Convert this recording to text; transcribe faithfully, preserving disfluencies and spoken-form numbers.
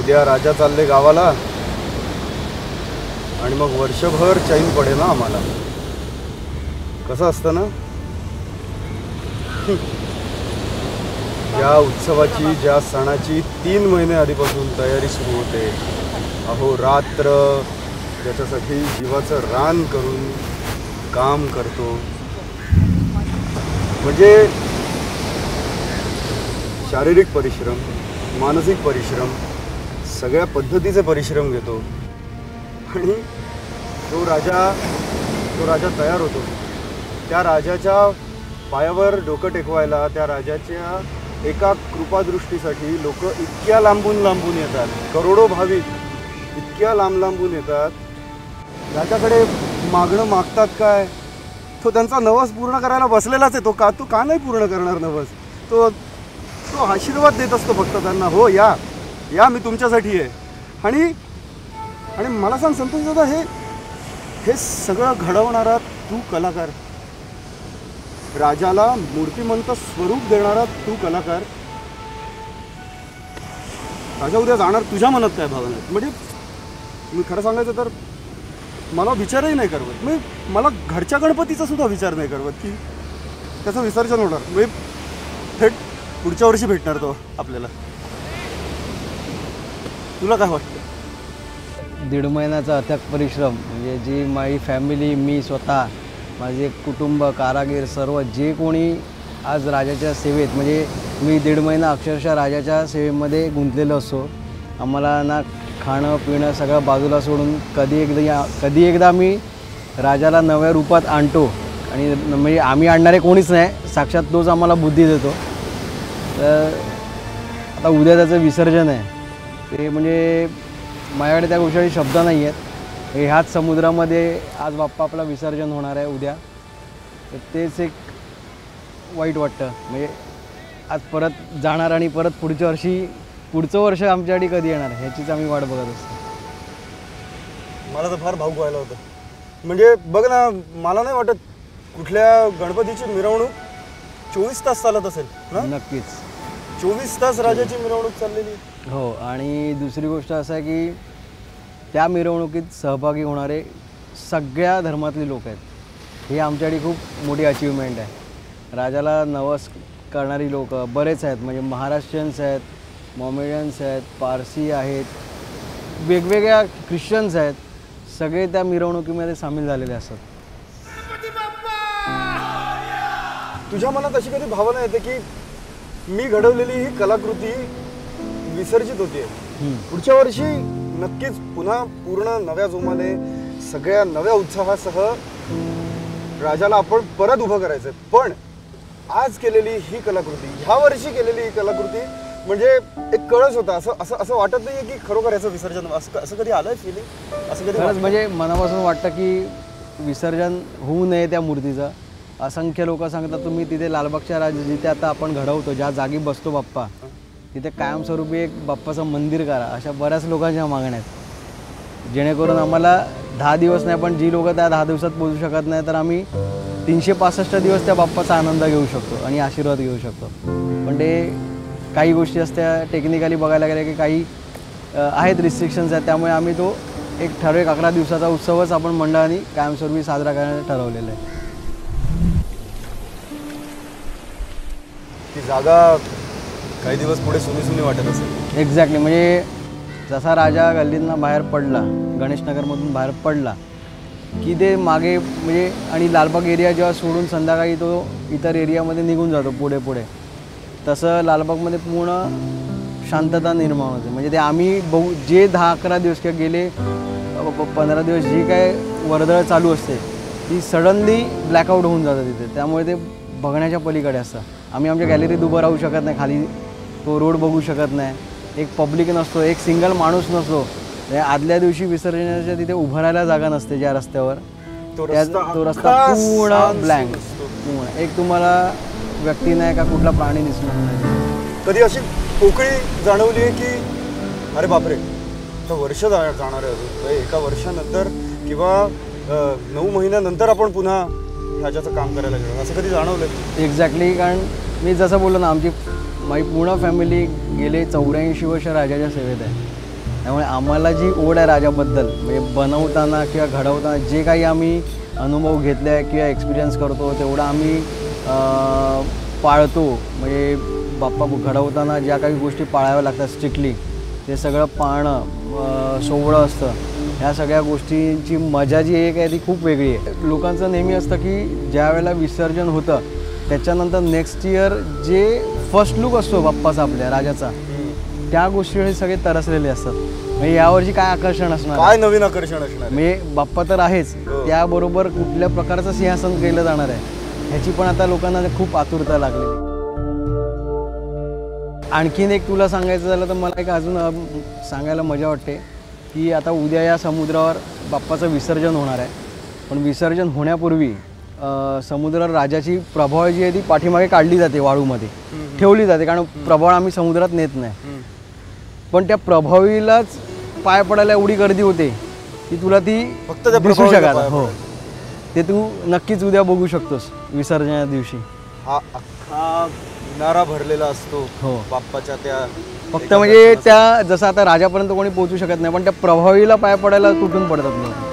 उद्या राजा चालले गावाला आणि मग वर्षभर चैन पडे ना आम्हाला. कसं असतं ना, ज्या उत्सवाची ज्या सणाची तीन महिने आधीपासून तयारी सुरू होते, अहो रात्र ज्याच्यासाठी जीवाचं रान करून काम करतो, म्हणजे शारीरिक परिश्रम, मानसिक परिश्रम, सगळ्या पद्धतीचे परिश्रम घेतो आणि तो राजा तो राजा तयार होतो. त्या राजाच्या पायावर डोकं टेकवायला, त्या राजाच्या एका कृपादृष्टीसाठी लोक इतक्या लांबून लांबून येतात. करोडो भाविक इतक्या लांब लांबून येतात. राजाकडे मागणं मागतात काय, तो त्यांचा नवस पूर्ण करायला बसलेलाच आहे. तो का तो का नाही पूर्ण करणार नवस? तो तो आशीर्वाद देत असतो फक्त त्यांना. हो या या मी तुमच्यासाठी आहे. आणि आणि मला सांग संतोष दादा, हे हे सगळं घडवणारा तू कलाकार, राजाला मूर्तिमंत स्वरूप देणारा तू कलाकार. राजा उद्या जाणार, तुझ्या मनात काय भावना आहेत? म्हणजे मी खरं सांगायचं तर मला विचारही नाही करवत. मी मला घरच्या गणपतीचा सुद्धा विचार नाही करवत की त्याचं विसर्जन होणार. मी थेट पुढच्या वर्षी भेटणार तो आपल्याला. तुला काय वाटतं? दीड महिन्याचा अथक परिश्रम, म्हणजे जी माझी फॅमिली, मी स्वतः, माझे कुटुंब, कारागीर, सर्व जे कोणी आज राजाच्या सेवेत, म्हणजे मी दीड महिना अक्षरशः राजाच्या सेवेमध्ये गुंतलेलो असतो. आम्हाला ना खाणं पिणं सगळं बाजूला सोडून कधी एकदा कधी एकदा मी राजाला नव्या रूपात आणतो. आणि म्हणजे आम्ही आणणारे कोणीच नाही, साक्षात तोच आम्हाला बुद्धी देतो. तर आता उद्या त्याचं विसर्जन आहे. ते म्हणजे माझ्याकडे त्या गोष्टी शब्द नाही आहेत. ह्याच समुद्रामध्ये आज बाप्पा आपला विसर्जन होणार आहे उद्या. तर तेच एक वाईट वाटतं. म्हणजे आज परत जाणार आणि परत पुढच्या वर्षी पुढचं वर्ष आमच्यासाठी कधी येणार ह्याचीच आम्ही वाट बघत असतो. मला तर फार भावूक व्हायला होतं. म्हणजे बघ ना, मला नाही वाटत कुठल्या गणपतीची मिरवणूक चोवीस तास चालत असेल ना. नक्कीच चोवीस तास राजाची मिरवणूक चाललेली. हो. आणि दुसरी गोष्ट असं आहे की त्या मिरवणुकीत सहभागी होणारे सगळ्या धर्मातली लोक आहेत. ही आमच्यासाठी खूप मोठी अचीवमेंट आहे. राजाला नवस करणारी लोक बरेच आहेत. म्हणजे महाराष्ट्रीयन्स आहेत, मॉमेडियन्स आहेत, पारसी आहेत, वेगवेगळ्या ख्रिश्चन्स आहेत. सगळे त्या मिरवणुकीमध्ये सामील झालेले असतात. तुझ्या मनात अशी कधी भावना येते की मी घडवलेली ही कलाकृती विसर्जित होते, पुढच्या वर्षी नक्कीच पुन्हा पूर्ण नव्या जोमाने सगळ्या नव्या उत्साहासह राजाला आपण परत उभं करायचं, पण आज केलेली ही कलाकृती, ह्या वर्षी केलेली ही कलाकृती म्हणजे एक कळस होता. असं असं असं वाटत नाही की खरोखर याचं विसर्जन असं असं कधी आलंय फिलिंग? असं कधी खरंच म्हणजे मनापासून वाटतं की विसर्जन होऊ नये त्या मूर्तीचं. असंख्य लोक सांगतात तुम्ही तिथे लालबागच्या राज जिथे आता आपण घडवतो, ज्या जागी बसतो बाप्पा, तिथे कायमस्वरूपी एक बाप्पाचं मंदिर करा, अशा बऱ्याच लोकांच्या मागण्या आहेत. जेणेकरून आम्हाला दहा दिवस नाही, पण जी लोकं त्या दहा दिवसात पोहोचू शकत नाही, तर आम्ही तीनशे पासष्ट दिवस त्या बाप्पाचा आनंद घेऊ शकतो आणि आशीर्वाद घेऊ शकतो. पण ते काही गोष्टी असत्या टेक्निकली बघायला गेल्या की काही आहेत रिस्ट्रिक्शन्स आहेत. त्यामुळे आम्ही तो एक ठराविक अकरा दिवसाचा उत्सवच आपण मंडळाने कायमस्वरूपी साजरा करण्याचं ठरवलेलं आहे. ती जागा काही दिवस पुढे सुनी सुनी वाटत असेल. एक्झॅक्टली. म्हणजे जसा राजा गल्लींना बाहेर पडला, गणेशनगरमधून बाहेर पडला की ते मागे म्हणजे आणि लालबाग एरिया जेव्हा सोडून संध्याकाळी तो इतर एरियामध्ये निघून जातो पुढे पुढे, तसं लालबागमध्ये पूर्ण शांतता निर्माण होते. म्हणजे ते आम्ही बघू जे दहा अकरा दिवस किंवा गेले पंधरा दिवस जी काय वर्दळ चालू असते ती सडनली ब्लॅकआउट होऊन जातं तिथे. त्यामुळे ते बघण्याच्या पलीकडे असतं. आम्ही आमच्या गॅलरीत उभं राहू शकत नाही, खाली तो रोड बघू शकत नाही, एक पब्लिक नसतो, एक सिंगल माणूस नसतो. आदल्या दिवशी विसर्जनाच्या तिथे उभं राहायला जागा नसते ज्या रस्त्यावर, तो रस्ता पूर्ण ब्लँक, पूर्ण एक तुम्हाला व्यक्ती नाही का कुठला प्राणी दिसणार नाही. कधी अशी पोकळी जाणवली आहे की अरे बापरे तर वर्ष जाणार आहे अजून, एका वर्षानंतर किंवा नऊ महिन्यानंतर आपण पुन्हा ह्याच्याचं काम करायला गेलो, असं कधी जाणवलं? एक्झॅक्टली. कारण मी जसं बोललो ना, आमची माझी पूर्ण फॅमिली गेले चौऱ्याऐंशी वर्ष राजाच्या सेवेत आहे. त्यामुळे आम्हाला जी ओढ आहे राजाबद्दल म्हणजे बनवताना किंवा घडवताना जे काही आम्ही अनुभव घेतले आहे किंवा एक्सपिरियन्स करतो तेवढा आम्ही अं, पाळतो. म्हणजे बाप्पा घडवताना ज्या काही गोष्टी पाळाव्या लागतात स्ट्रिक्टली ते सगळं पाळणं अं, सोवळं असतं. ह्या सगळ्या गोष्टींची मजा जी एक आहे ती खूप वेगळी आहे. लोकांचं नेहमी असतं की ज्या वेळेला विसर्जन होतं त्याच्यानंतर नेक्स्ट इयर जे फर्स्ट लुक असतो बाप्पाचा आपल्या राजाचा त्या गोष्टीकडे सगळे तरसलेले असतात. म्हणजे यावर्षी काय आकर्षण असणार, काय नवीन आकर्षण असणार. म्हणजे बाप्पा तर आहेच, त्याबरोबर कुठल्या प्रकारचं सिंहासन केलं जाणार आहे ह्याची पण आता लोकांना खूप आतुरता लागलेली. आणखीन एक तुला सांगायचं झालं तर मला एक अजून अ, सांगायला मजा वाटते की आता उद्या या समुद्रावर बाप्पाचं विसर्जन होणार आहे. पण विसर्जन होण्यापूर्वी अ, समुद्रावर राजाची प्रभावळ जी आहे ती पाठीमागे काढली जाते, वाळूमध्ये ठेवली जाते, कारण प्रभावळ आम्ही समुद्रात नेत नाही. पण त्या प्रभावीलाच पाय पडायला एवढी गर्दी होते की तुला ती फक्त त्या दिसू प्रभावीला शकत. पाय हो, ते तू नक्कीच उद्या बघू शकतोस विसर्जनाच्या दिवशी. हा अख्खा किनारा भरलेला असतो हो. बाप्पाच्या त्या फक्त म्हणजे त्या जसं आता राजापर्यंत कोणी पोहोचू शकत नाही पण त्या प्रभावीला पाय पडायला तुटून पडतात लोक.